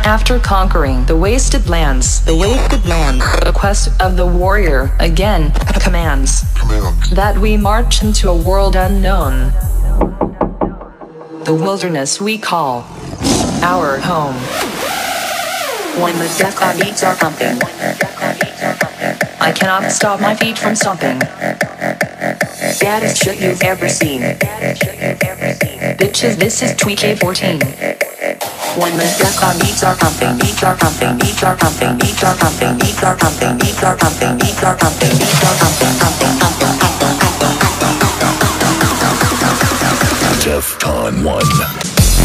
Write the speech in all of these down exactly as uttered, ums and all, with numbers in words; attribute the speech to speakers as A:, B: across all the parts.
A: After conquering the wasted lands, the wasted lands, the quest of the warrior again commands, commands that we march into a world unknown. The wilderness we call our home. When the Defqon beats are pumping, I cannot stop my feet from stomping. Baddest shit you've ever seen. Bitches, this is Tweak fourteen. When the Defqon beats are pumping, beats are pumping, beats are pumping, beats are pumping, beats are pumping, beats are pumping, beats are pumping, beats are pumping, pumping, pumping, pumping, pumping.
B: Defqon one.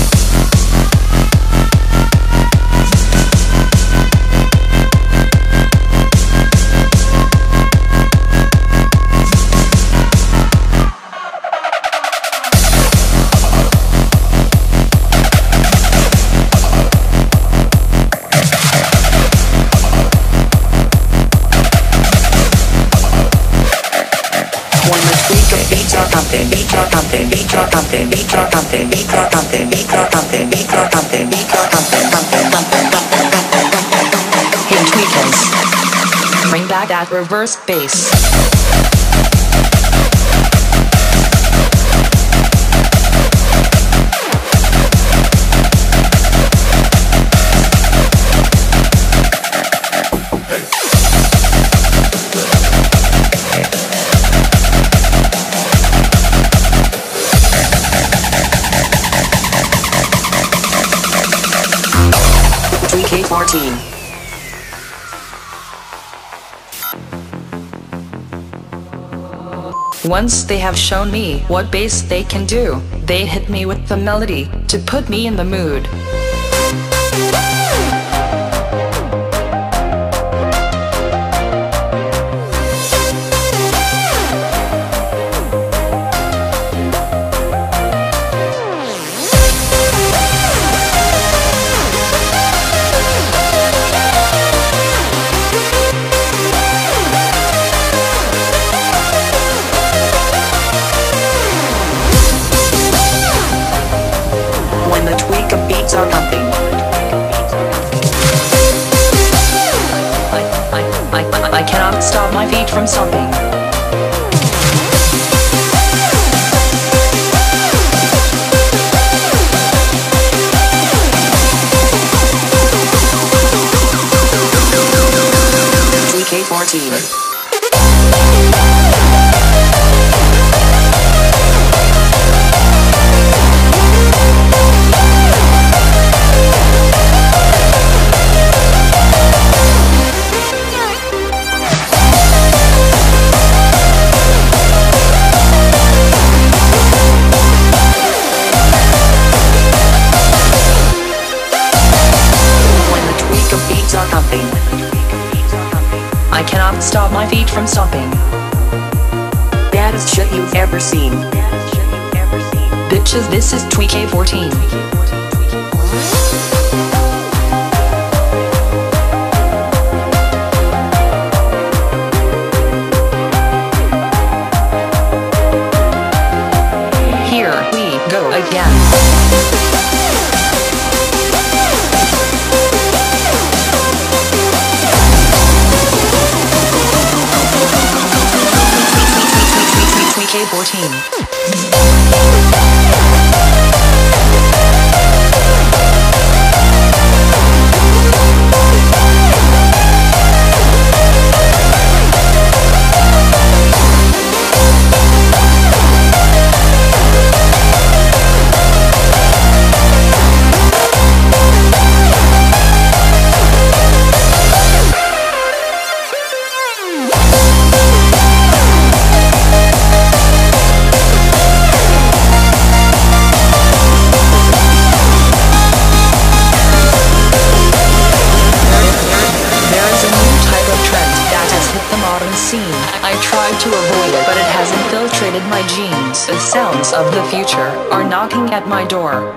A: Beats are pumping, beats are pumping, beats are pumping, beats are pumping, beats are pumping, beats are pumping, beats are pumping, pumping, pumping, pumping, pumping, pumping. Hey tweakers, bring back that reverse bass. fourteen. Once they have shown me what bass they can do, they hit me with the melody to put me in the mood. Beats are pumping. I, I, I, I cannot stop my feet from stomping. D K fourteen. I cannot stop my feet from stomping. Baddest shit you've ever seen. Bitches, this is Tweak fourteen. Here we go again. K fourteen. I tried to avoid it, but it has infiltrated my genes. The sounds of the future are knocking at my door.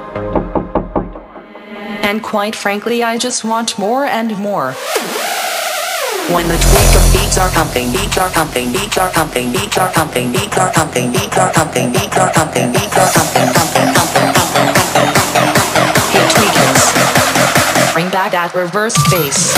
A: And quite frankly, I just want more and more. When the tweak of beats are pumping, beats are pumping, beats are pumping, beats are pumping, beats are pumping, beats are pumping, beats are pumping, beats are pumping, pumping, pumping, pumping, pumping, pumping, pumping. Hey tweakers, bring back at reverse bass.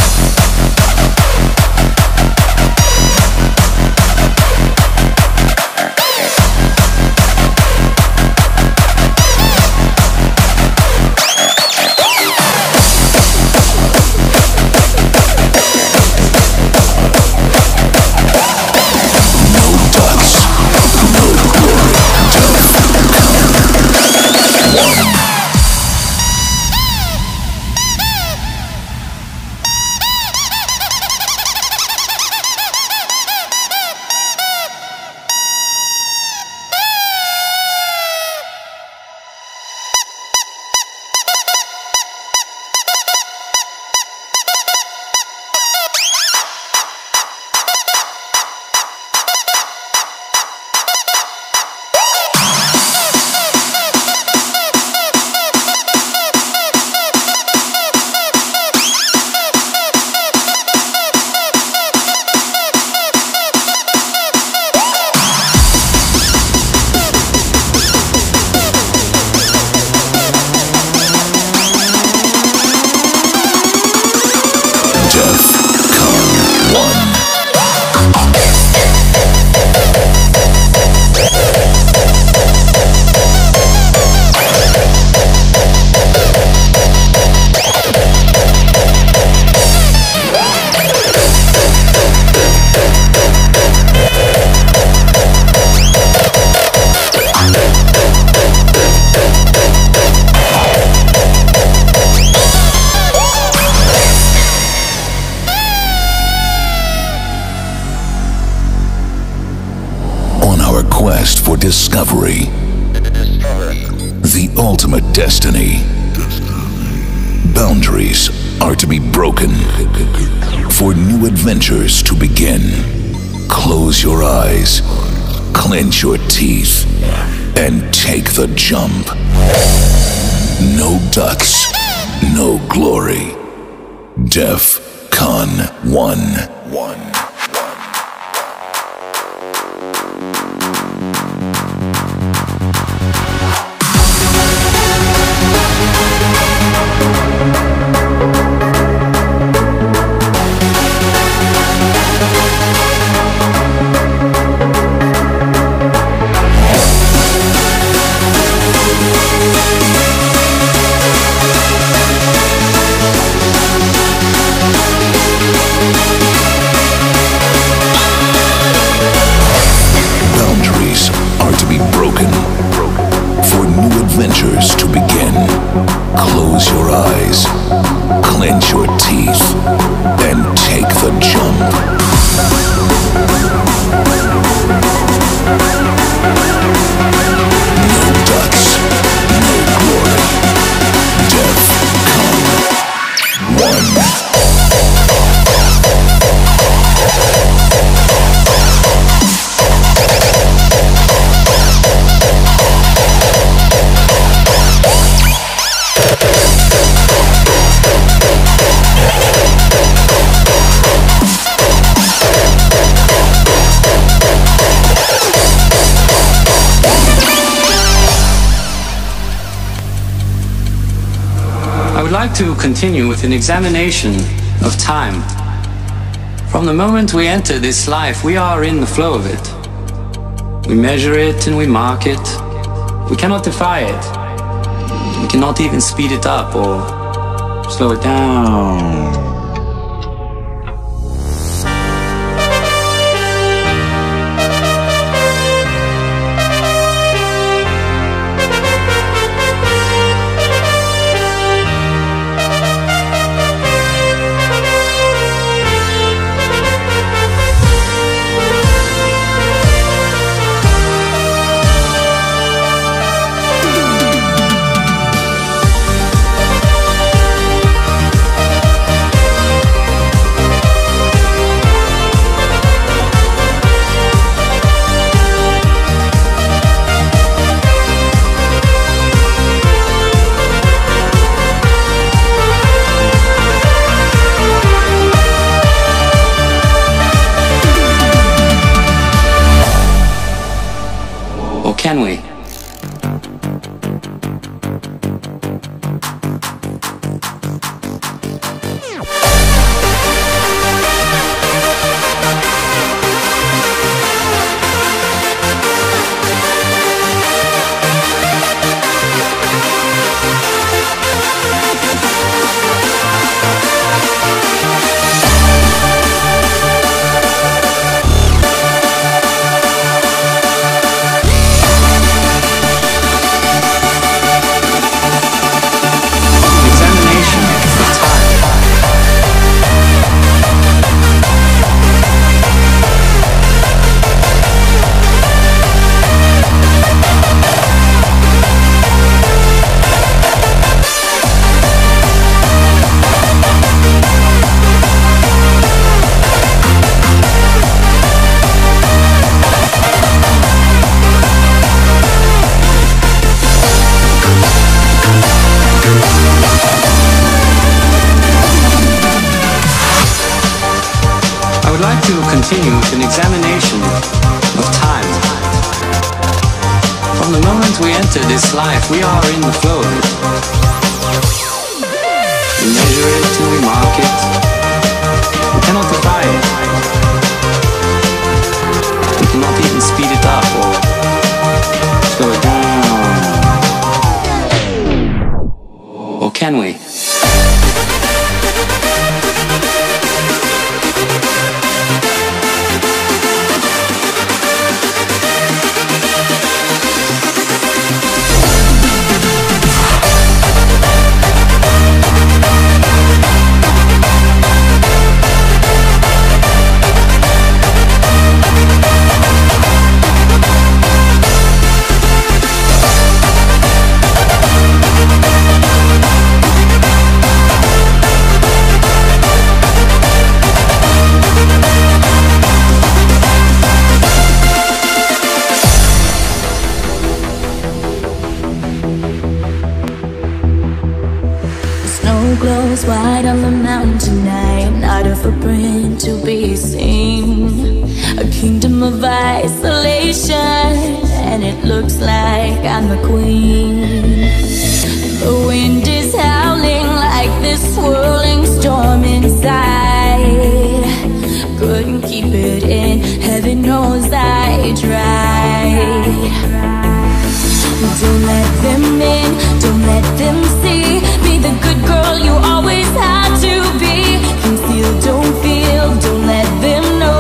B: Discovery, the ultimate destiny. Boundaries are to be broken for new adventures to begin. Close your eyes, clench your teeth, and take the jump. No ducks, no glory. Defqon one. One. Adventures to begin. Close your eyes, clench your teeth, and take the jump. No ducks, no glory. Defqon one.
C: I would like to continue with an examination of time. From the moment we enter this life, we are in the flow of it. We measure it and we mark it. We cannot defy it. We cannot even speed it up or slow it down. to continue with an examination of time. From the moment we enter this life, we are in the flow of it. We measure it and we mark it. We cannot defy it. We cannot even speed it up or slow it down. Or can we?
D: Glows wide on the mountain tonight, not a footprint to be seen. A kingdom of isolation, and it looks like I'm the queen. The wind is howling like this swirling storm inside. Couldn't keep it in, heaven knows I tried. Don't let them in, don't let them see. Be the good girl you always had to be. Conceal, don't feel, don't let them know.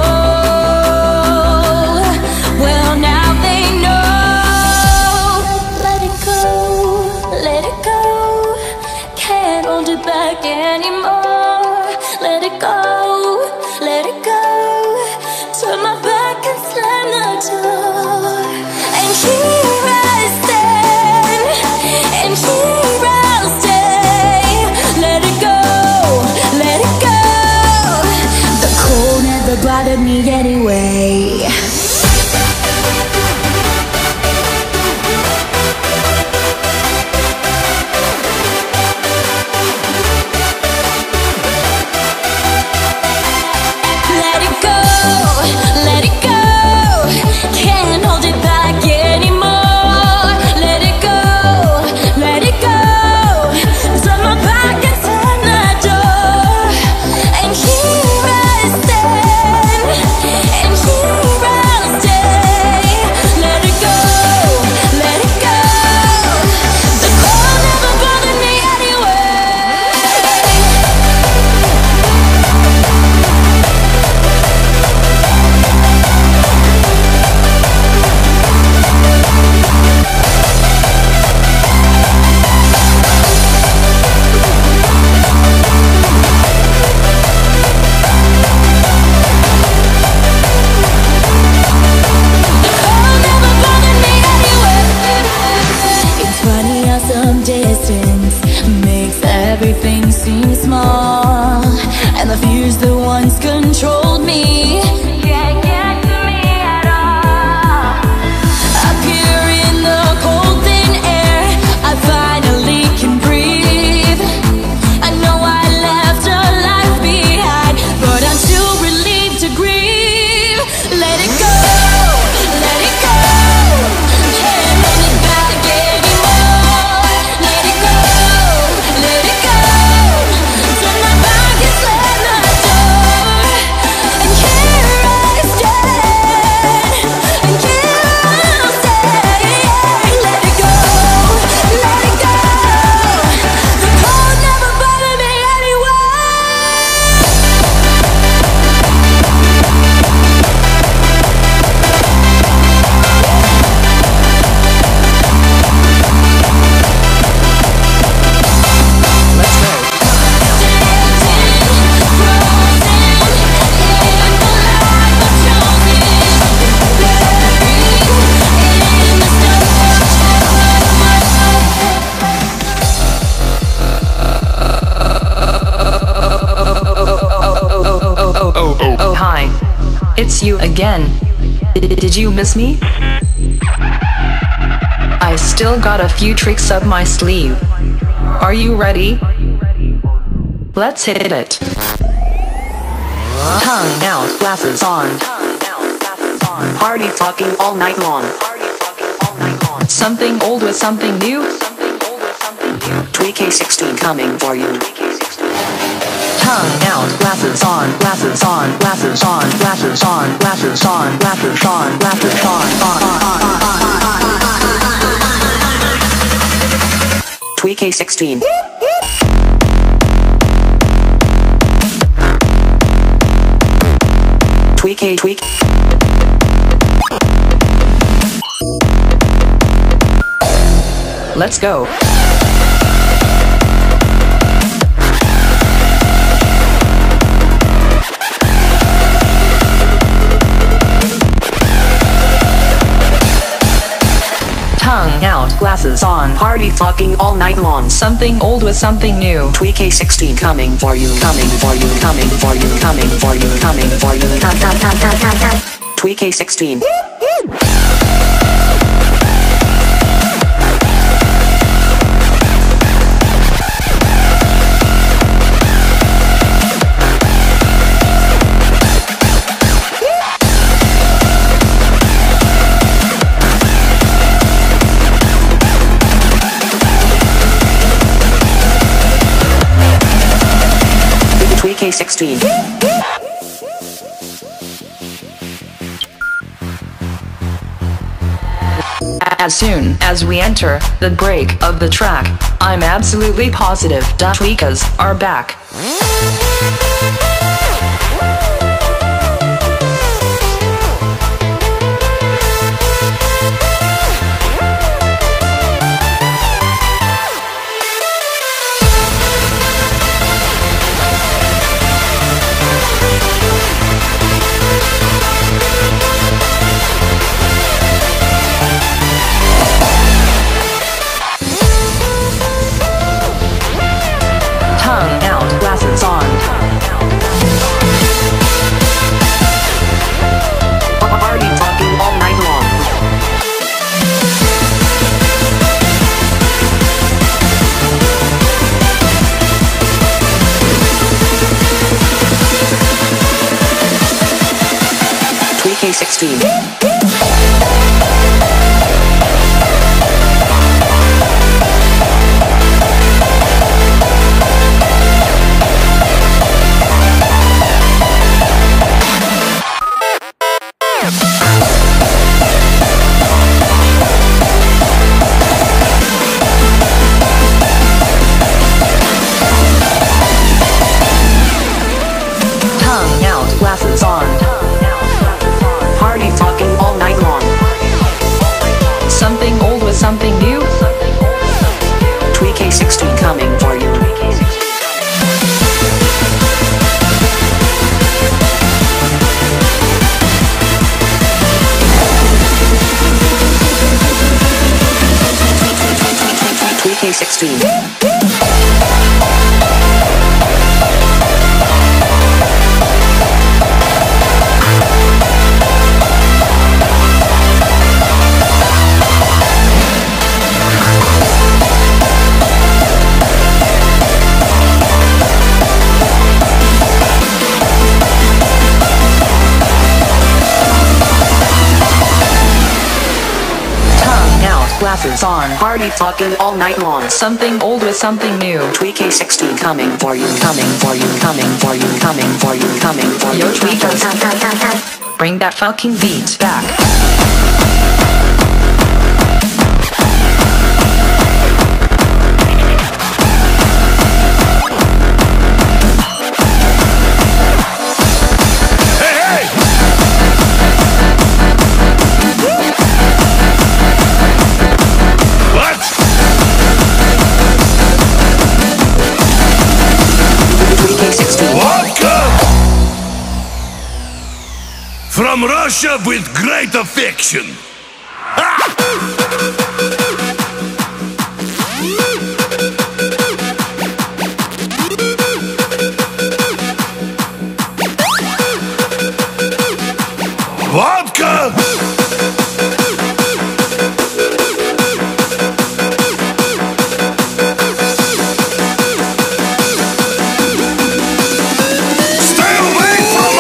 D: Well, now they know. Let it go, let it go. Can't hold it back anymore. Let it go, let it go. Turn my back and slam the door. And here I stand, and here I'll stay. Let it go, let it go. The cold never bothered me anyway. Let it go, let it go. Can't hold it back anymore. Let it go, let it go. Turn my back and slam the door. And here I stand, and here I'll stay. Let it go, let it go. The cold never bothered me anyway. It's funny how some distance makes everything seem small, and the fears that once controlled me can't get to me at all. Up here in the cold thin air, I finally can breathe. I know I left a life behind, but I'm too relieved to grieve. Let it go, let it go. Can't hold it back anymore. Let it go, let it go. Turn my back and slam the door. And here I stand, and here I'll stay. Let it go, let it go. The cold never bothered me anyway.
A: Let's go. Oh, hi. It's you again. Did did you miss me? I still got a few tricks up my sleeve. Are you ready? Let's hit it. Tongue out, glasses on. Party fucking all night long. Something old with something new. Tweak sixteen coming for you. Tongue out, glasses on, glasses on, glasses on, glasses on, glasses on, glasses on, glasses on, on. Tweak sixteen. Tweak a tweak. Let's go. Tongue out, glasses on, party fucking all night long. Something old with something new. Tweak sixteen coming for you, coming for you, coming for you, coming for you, coming for you. Tweak sixteen. Tweak sixteen. As soon as we enter the break of the track, I'm absolutely positive the tweakers are back. Tongue out, glasses on. Party fucking all night long. Tweak sixteen. Tongue out, glasses on. Party fucking all night long. Something old with something new. Tweak sixteen coming for you. Tweak sixteen. Glasses on, party fucking all night long. Something old with something new. Tweak sixteen coming for you, coming for you, coming for you, coming for you, coming for you. Yo, tweakers, bring that fucking beat back.
B: From Russia with great affection. Vodka! Stay away from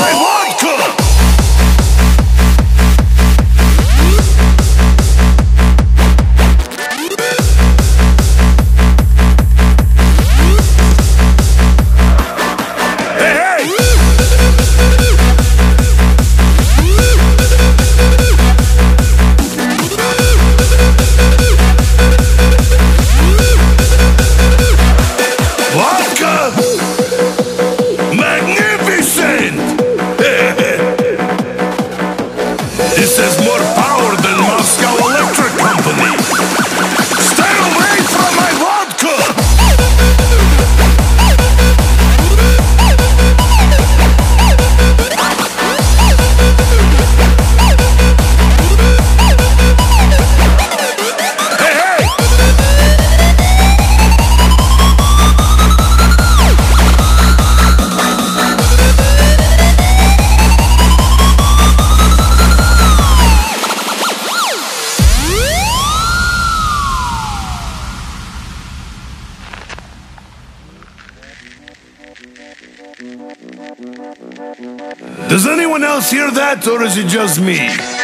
E: Does anyone else hear that, or is it just me?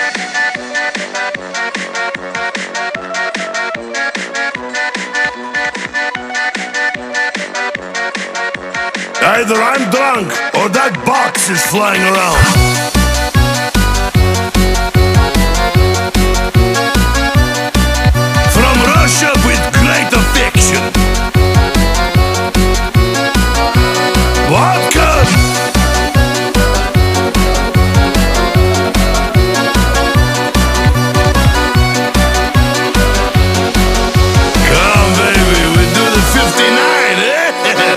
E: Either I'm drunk, or that box is flying around. From Russia with great affection. Vodka! Come, baby, we do the fifty-nine, eh?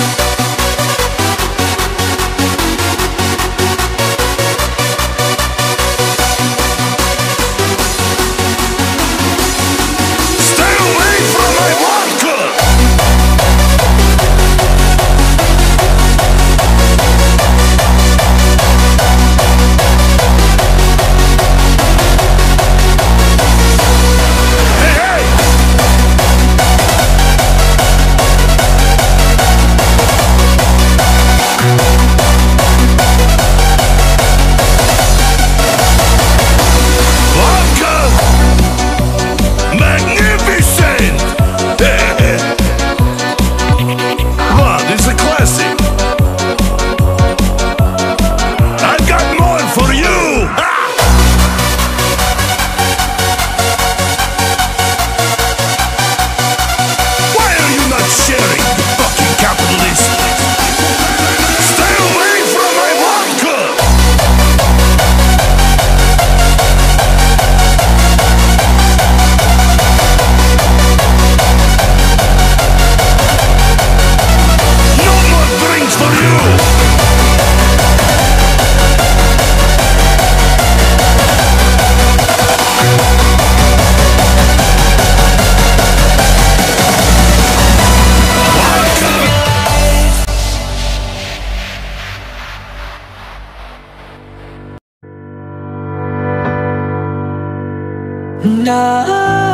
A: Now,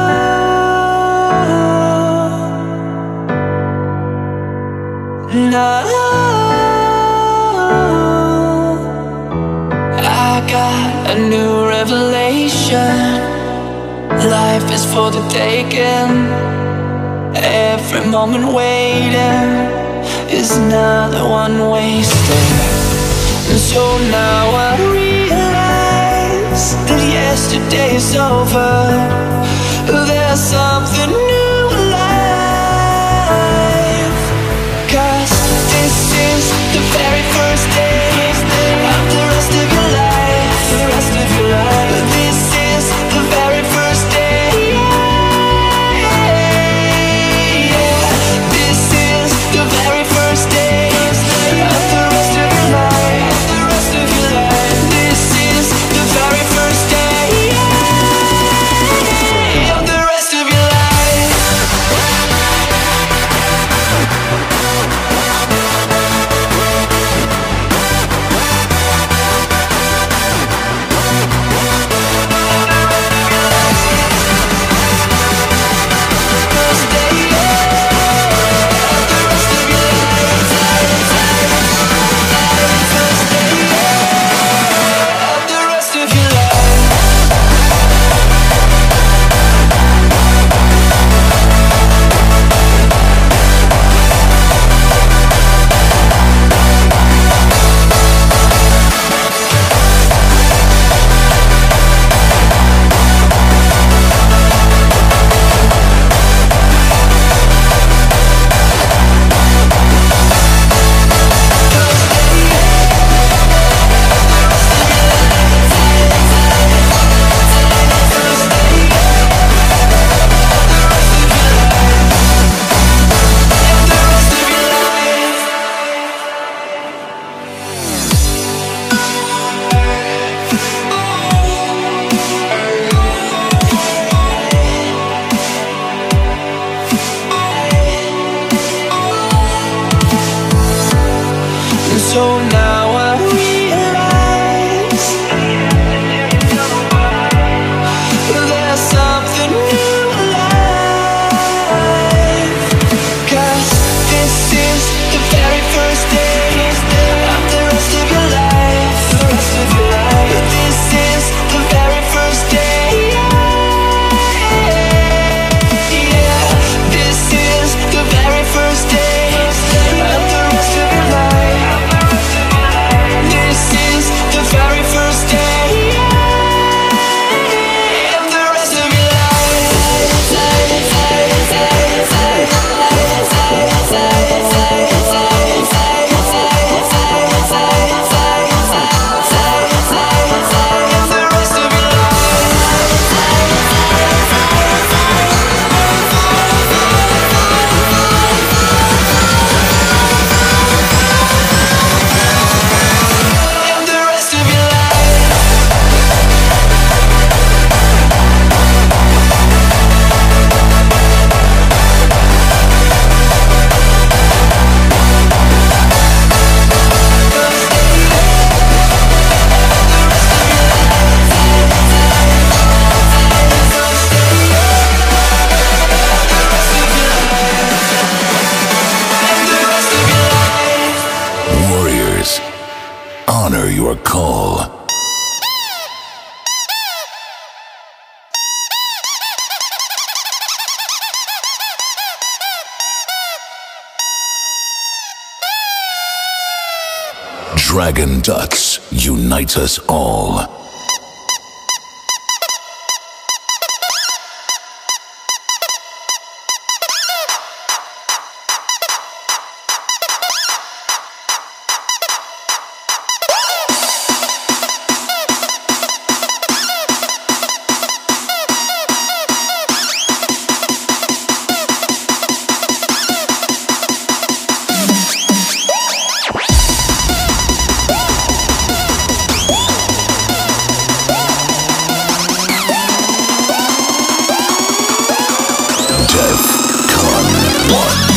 A: now I got a new revelation. Life is for the taking. Every moment waiting is another one wasted. And so now I realize that yesterday is over. There's something new alive. 'Cause this is the very first day of the rest of your life. The rest of your life. This is the very first day. Yeah. This is the very first day of the rest of your life. The rest of your life. This is the very first day of the rest of your life. So now I realize there's something new alive. 'Cause this is the very first day
B: honor your call. Dragon Ducks unite us all. Defqon one.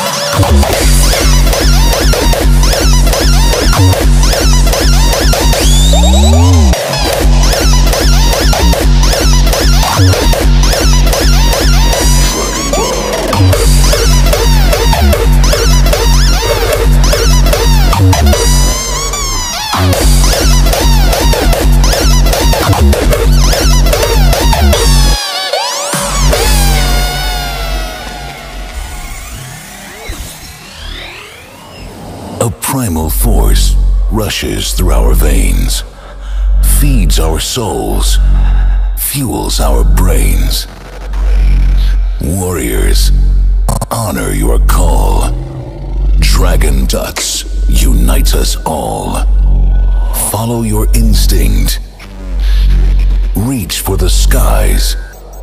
B: A primal force rushes through our veins, feeds our souls, fuels our brains. Warriors, honor your call. Dragon Ducks unite us all. Follow your instinct. Reach for the skies.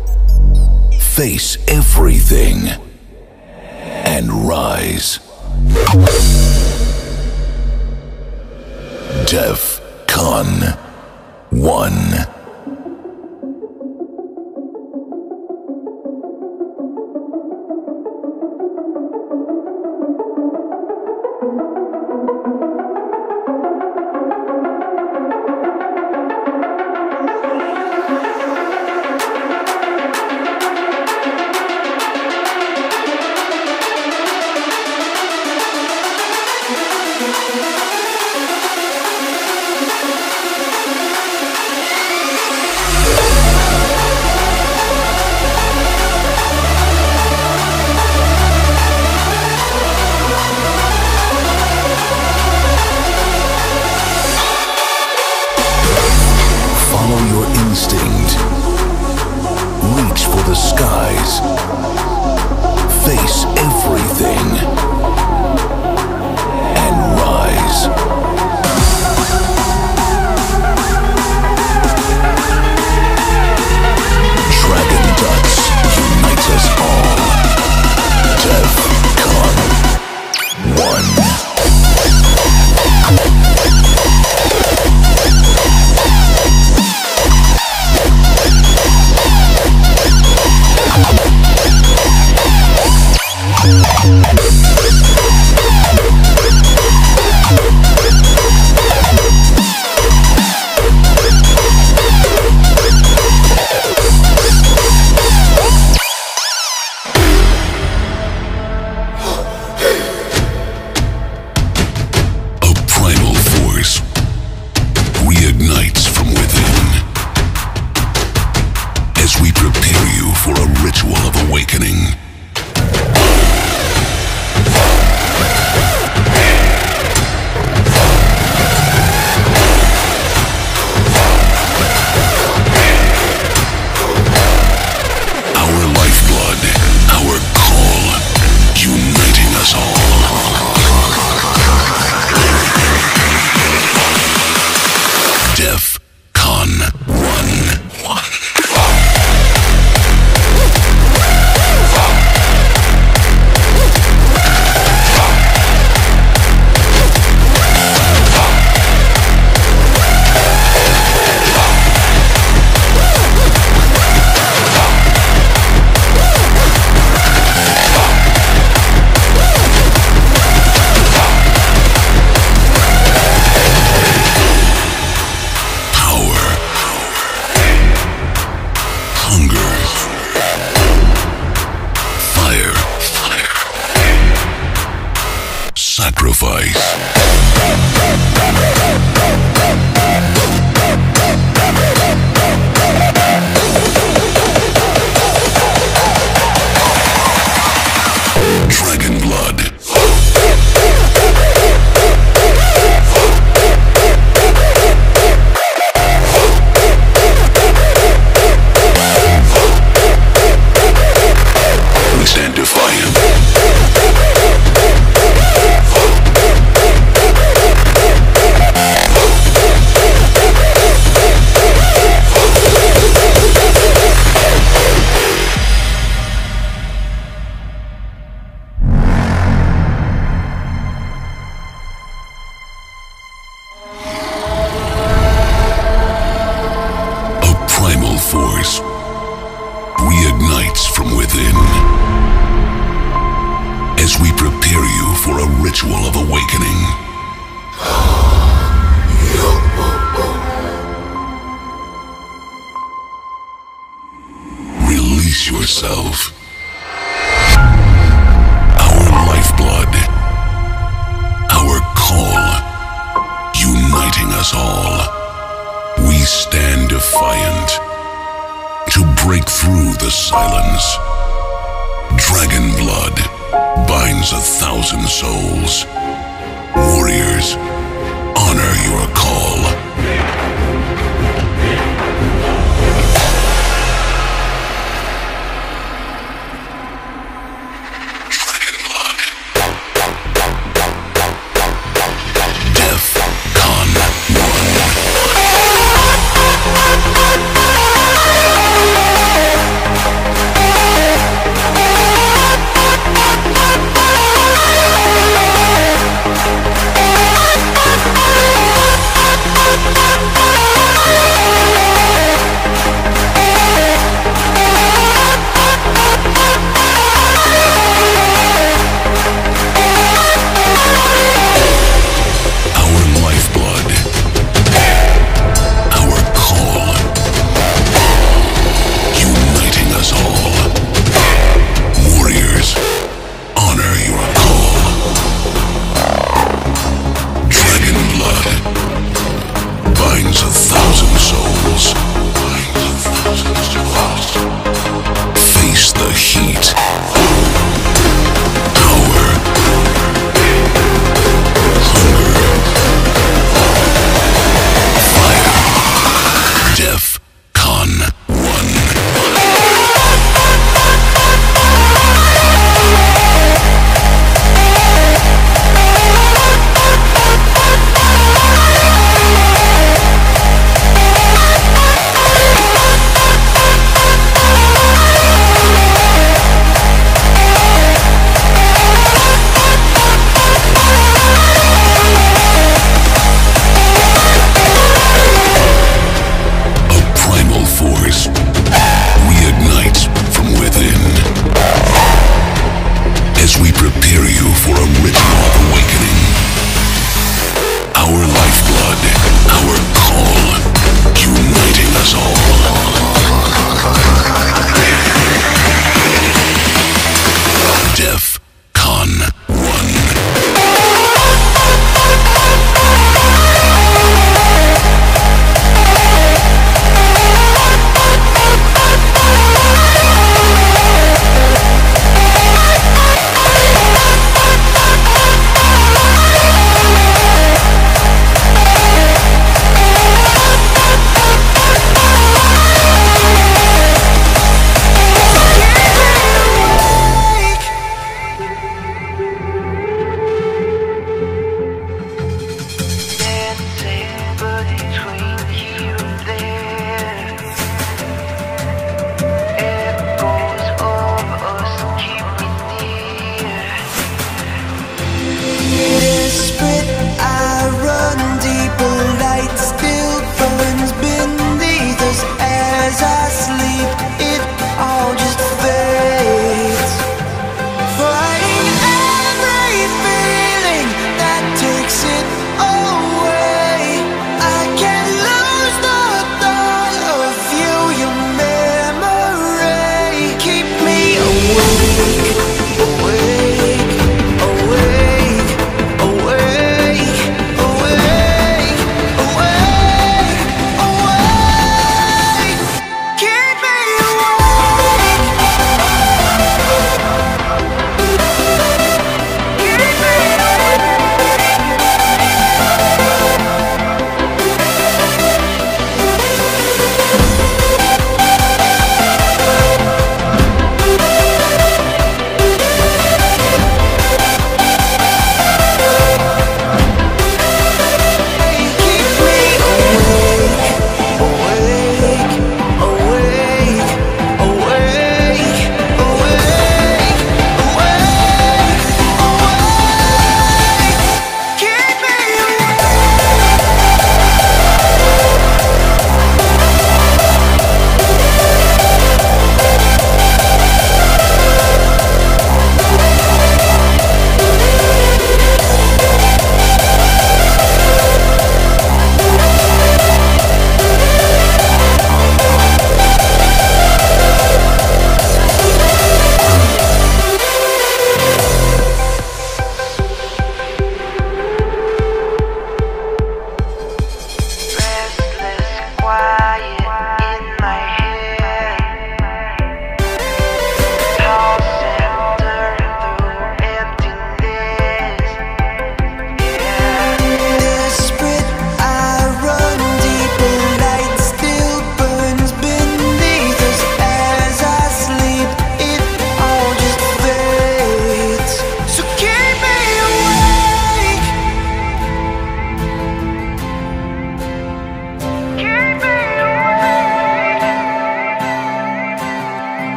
B: Face everything and rise. Defqon one. sacrifice. Dragon blood. We stand defiant. Force reignites from within as we prepare you for a ritual of awakening. Release yourself. Our lifeblood, our call, uniting us all. We stand defiant to break through the silence. Dragon blood binds a thousand souls. Warriors, honor your call. Dragon blood. Defqon one.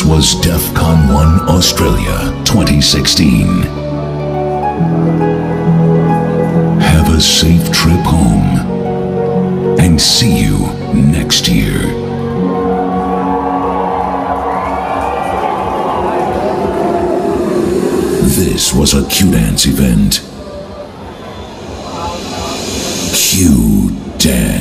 B: This was Defqon one Australia twenty sixteen. Have a safe trip home, and see you next year. This was a Q-Dance event. Q-Dance.